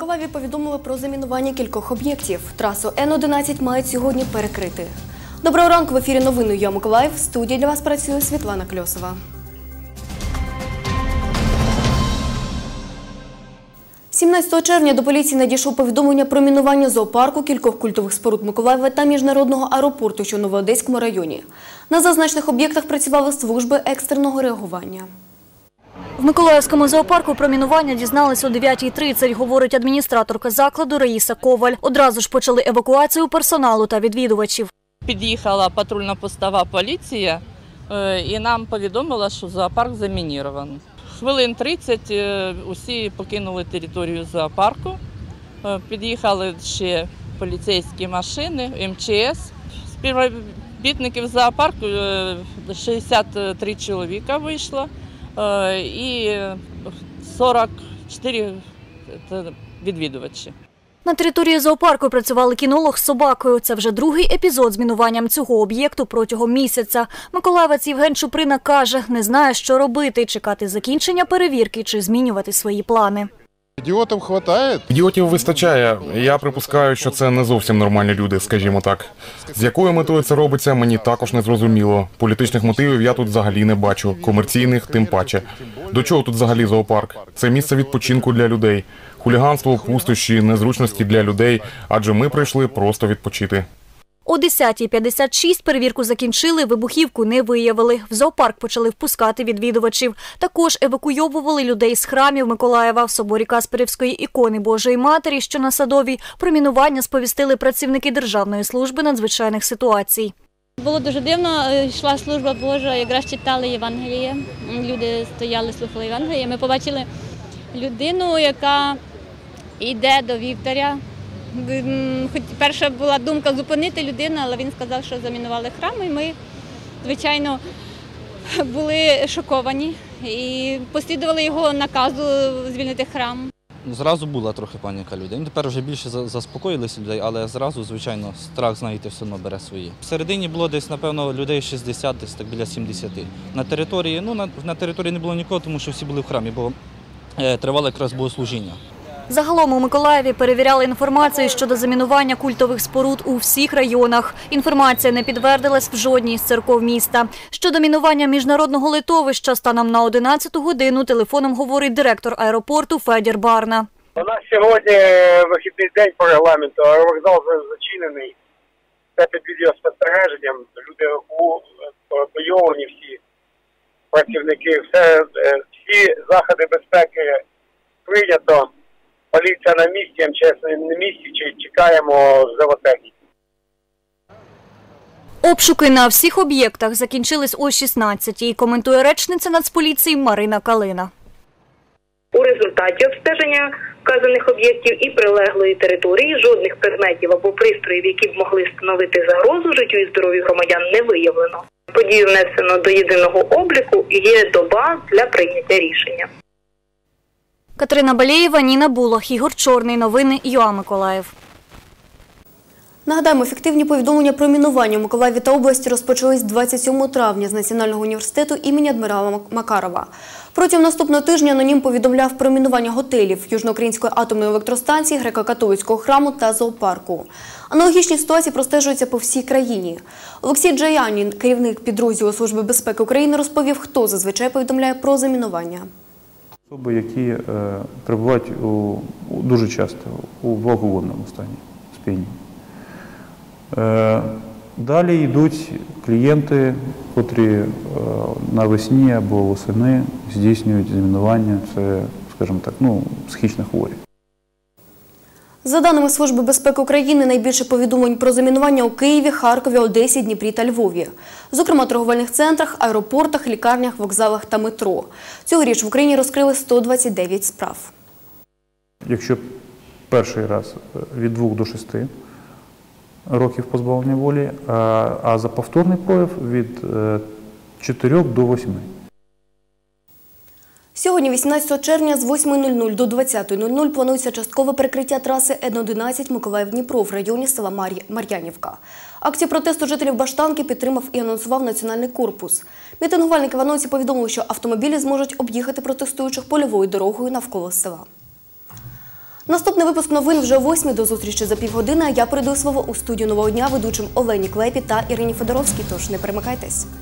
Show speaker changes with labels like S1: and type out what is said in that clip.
S1: Миколаєві повідомили про замінування кількох об'єктів. Трасу Н-11 мають сьогодні перекрити. Доброго ранку, в ефірі новини «Я Миколаїв». В студії для вас працює Світлана Кльосова. 17 червня до поліції надійшло повідомлення про мінування зоопарку, кількох культових споруд Миколаєва та міжнародного аеропорту, що в Новоодеському районі. На зазначених об'єктах працювали служби екстреного реагування.
S2: В Миколаївському зоопарку про мінування дізналися о 9:30, говорить адміністраторка закладу Раїса Коваль. Одразу ж почали евакуацію персоналу та відвідувачів.
S3: Під'їхала патрульно-постова поліція і нам повідомила, що зоопарк замінірований. Хвилин 30 усі покинули територію зоопарку. Під'їхали ще поліцейські машини, МЧС. Співробітників зоопарку 63 чоловіка вийшло і 44 відвідувачі.
S2: На території зоопарку працювали кінолог з собакою. Це вже другий епізод з мінуванням цього об'єкту протягом місяця. Миколаївець Євген Чуприна каже, не знає, що робити – чекати закінчення перевірки чи змінювати свої плани.
S4: Ідіотів вистачає?
S5: Ідіотів вистачає. Я припускаю, що це не зовсім нормальні люди, скажімо так. З якою метою це робиться, мені також не зрозуміло. Політичних мотивів я тут взагалі не бачу, комерційних тим паче. До чого тут взагалі зоопарк? Це місце відпочинку для людей. Хуліганство, пустощі, незручності для людей, адже ми прийшли просто відпочити.
S2: О 10:56 перевірку закінчили, вибухівку не виявили. В зоопарк почали впускати відвідувачів. Також евакуйовували людей з храмів Миколаєва. В соборі Касперівської ікони Божої Матері, що на Садовій, про мінування сповістили працівники Державної служби надзвичайних ситуацій.
S6: Було дуже дивно, йшла служба Божа, якраз читали Євангеліє. Люди стояли, слухали Євангеліє. Ми побачили людину, яка йде до вівтаря. Хоч перша була думка зупинити людину, але він сказав, що замінували храм, і ми, звичайно, були шоковані і послідували його наказу звільнити храм.
S7: Зразу була трохи паніка людей. Тепер вже більше заспокоїлися людей, але зразу, звичайно, страх, знаєте, все одно бере свої. Всередині було десь, напевно, людей 60, десь так біля 70. На території не було нікого, тому що всі були в храмі, бо тривало якраз богослужіння.
S2: Загалом у Миколаєві перевіряли інформацію щодо замінування культових споруд у всіх районах. Інформація не підтвердилась в жодній з церков міста. Щодо мінування міжнародного литовища станом на 11 годину телефоном говорить директор аеропорту Федір Барна.
S8: У нас сьогодні вихідний день по регламенту, аеровокзал зачинений. Це під відеоспостереженням. Люди евакуйовані, всі працівники. Всі заходи безпеки прийнято. Поліція на місці, МЧС на місці, чекаємо зоотехніки.
S2: Обшуки на всіх об'єктах закінчились о 16-й, коментує речниця Нацполіції Марина Калина.
S9: У результаті обстеження вказаних об'єктів і прилеглої території жодних предметів або пристроїв, які б могли становити загрозу життю і здоров'ю громадян, не виявлено. Подію внесено до єдиного обліку і є доба для прийняття рішення.
S2: Катерина Балєєва, Ніна Булах, Ігор Чорний. Новини ЮА Миколаїв.
S1: Нагадаємо, фіктивні повідомлення про мінування в Миколаєві та області розпочались 27 травня з Національного університету імені адмірала Макарова. Протягом наступного тижня анонім повідомляв про мінування готелів, Южноукраїнської атомної електростанції, греко-католицького храму та зоопарку. Аналогічні ситуації простежуються по всій країні. Олексій Джаянін, керівник підрозділу Служби безпеки України, розповів, хто зазвичай повідомляє про замінування.
S10: Особи, які перебувають дуже часто у благоводному стані сп'яніння. Далі йдуть клієнти, котрі навесні або восени здійснюють замінування. Це, скажімо так, психічно хворі.
S1: За даними Служби безпеки України, найбільше повідомлень про замінування у Києві, Харкові, Одесі, Дніпрі та Львові. Зокрема, у торговельних центрах, аеропортах, лікарнях, вокзалах та метро. Цьогоріч в Україні розкрили 129 справ.
S10: Якщо перший раз від 2 до 6 років позбавлення волі, а за повторний прояв від 4 до 8.
S1: Сьогодні, 18 червня, з 8:00 до 20:00 планується часткове перекриття траси Н-11 Миколаїв-Дніпро в районі села Мар'янівка. Акцію протесту жителів Баштанки підтримав і анонсував Національний корпус. Мітингувальники в анонсі повідомили, що автомобілі зможуть об'їхати протестуючих польовою дорогою навколо села. Наступний випуск новин вже о 8. До зустрічі за півгодини. Я передаю слово у студію «Нового дня» ведучим Олені Клепі та Ірині Федоровській. Тож не перемикайтесь.